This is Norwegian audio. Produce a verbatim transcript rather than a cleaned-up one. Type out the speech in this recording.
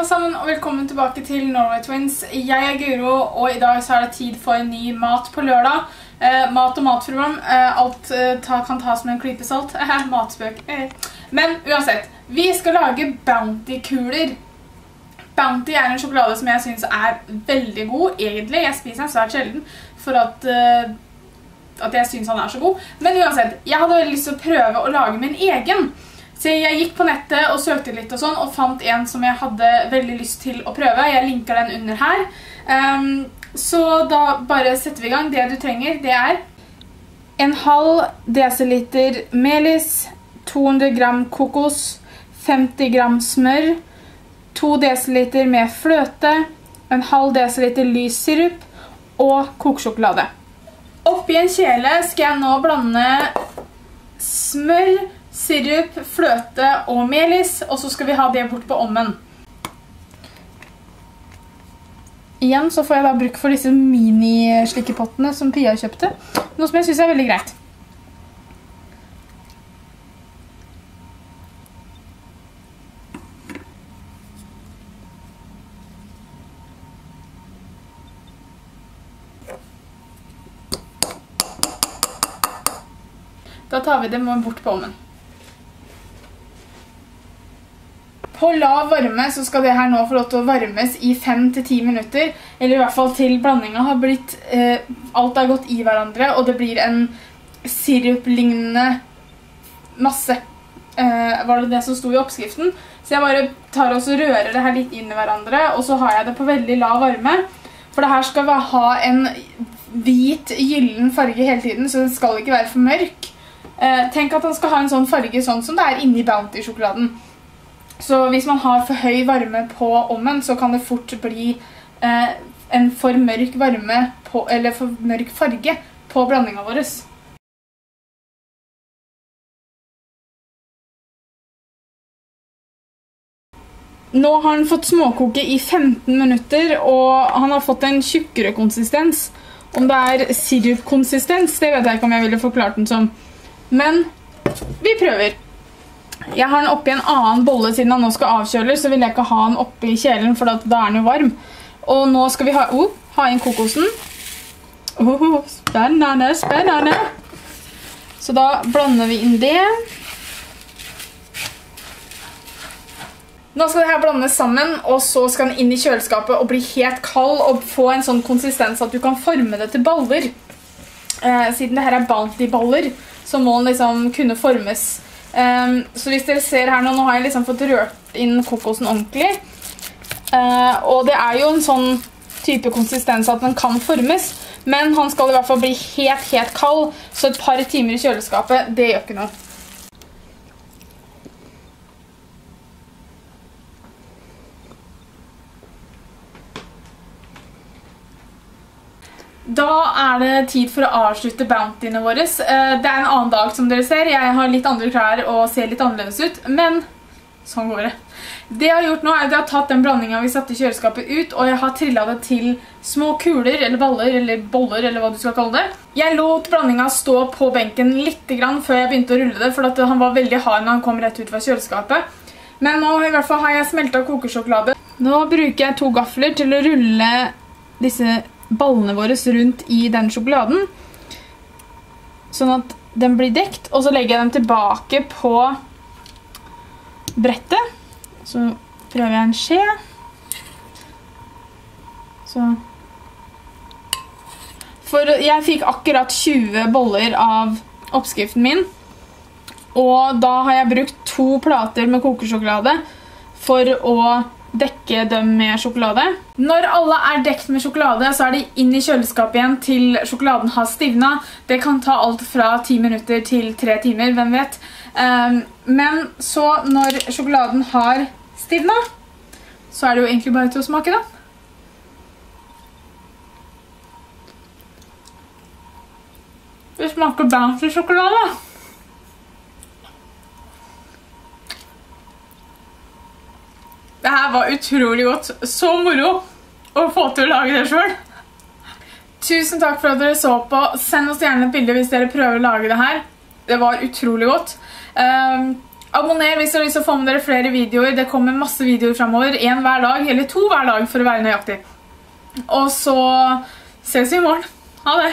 alle sammen, og velkommen tilbake til Norway Twins. Jeg er Guro, og i dag så er det tid for en ny mat på lørdag. Eh, mat og matprogram. Eh, alt eh, ta, kan tas med en klype salt. Eh, matspøk. Eh. Men uansett, vi skal lage Bounty-kuler. Bounty er en sjokolade som jeg synes er veldig god, egentlig. Jeg spiser den svært sjelden, for at, eh, at jeg synes han er så god. Men uansett, jeg hadde veldig lyst til å prøve å lage min egen. Så jeg gikk på nettet og søkte litt og sånn, og fant en som jeg hadde veldig lyst til å prøve. Jeg linker den under her. Um, så da bare setter vi i gang. Det du trenger, det er en halv desiliter melis, to hundre gram kokos, femti gram smør, to desiliter med fløte, en halv desiliter lys sirup og kokesjokolade. Oppi en kjele skal jeg nå blande smør, sirup, fløte og melis, og så skal vi ha det bort på ovnen. Igjen så får jeg da bruk for disse mini-slikkepottene som Pia kjøpte, noe som jeg synes er veldig greit. Da tar vi dem bort på ovnen. På lav varme så skal det her nå få lov til å varmes i fem til ti minutter, eller i hvert fall til blandingen har blitt, eh, alt har gått i hverandre, og det blir en sirup-lignende masse. Eh, var det det som sto i oppskriften? Så jeg bare tar og rører det her litt inn i hverandre, og så har jeg det på veldig lav varme, for det her skal ha en hvit, gyllen farge hele tiden, så den skal ikke være for mørk. Eh, tenk at den skal ha en sånn farge sånn som det er inni Bounty-sjokoladen. Så hvis man har for høy varme på ovnen, så kan det fort bli eh, en for mørk varme, på, eller for mørk farge på blandingen vår. Nå har han fått småkoke i femten minutter, og han har fått en tjukkere konsistens. Om det er sirup-konsistens, det vet jeg ikke om jeg ville forklart den som. Men vi prøver. Jeg har den oppi en annen bolle siden han nå skal avkjøles, så vil jeg ikke ha den oppi kjelen, for da er den jo varm. Og nå skal vi ha, oh, ha inn kokosen. Oh, spennende, spennende. Så da blander vi inn det. Nå skal det her blandes sammen, og så skal den inn i kjøleskapet og bli helt kald og få en sånn konsistens at du kan forme det til baller. Eh, siden det her er Bounty-baller, så må den liksom kunne formes. Um, så hvis dere ser her nå, nå har jeg liksom fått rørt inn kokosen ordentlig. Uh, og det er jo en sånn type konsistens at den kan formes, men han skal i hvert fall bli helt, helt kald, så et par timer i kjøleskapet, det gjør ikke noe. Da er det tid for å avslutte Bountyene våre. Det er en annen dag som dere ser. Jeg har litt andre klær og ser litt annerledes ut, men sånn går det. Det jeg har gjort nå er at jeg har tatt den blandingen vi satte i kjøleskapet ut, og jeg har trillet det til små kuler, eller baller, eller boller, eller hva du skal kalle det. Jeg lot blandingen stå på benken litt grann før jeg begynte å rulle det, for at han var veldig hard når han kom rett ut fra kjøleskapet. Men nå i hvert fall har jeg smeltet kokesjokolade. Nå bruker jeg to gafler til å rulle disse ballene våre rundt i den sjokoladen, sånn at den blir dekt, og så legger jeg dem tilbake på brettet. Så prøver jeg en skje. Så. For jeg fikk akkurat tjue boller av oppskriften min, og da har jeg brukt to plater med kokesjokolade for å dekke dem med sjokolade. Når alle er dekt med sjokolade, så er de inn i kjøleskapet igjen til sjokoladen har stivnet. Det kan ta alt fra ti minutter til tre timer, hvem vet. Um, men så når sjokoladen har stivnet, så er det jo egentlig bare til å smake da. Det smaker Bounty-sjokolade. Det her var utrolig godt. Så moro å få til å lage det selv. Tusen takk for at dere så på. Send oss gjerne et bilde hvis dere prøver å lage det her. Det var utrolig godt. Um, Abonner hvis dere har lyst til å få med dere flere videoer. Det kommer masse videoer fremover. En hver dag, eller to hver dag for å være nøyaktig. Og så ses vi i morgen. Ha det!